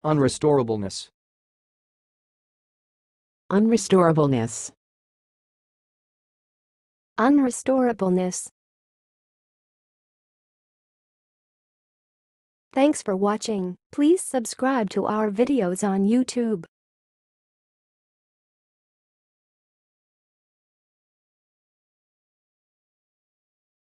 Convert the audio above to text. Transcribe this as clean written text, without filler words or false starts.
unrestorableness, unrestorableness, unrestorableness. Thanks for watching. Please subscribe to our videos on YouTube.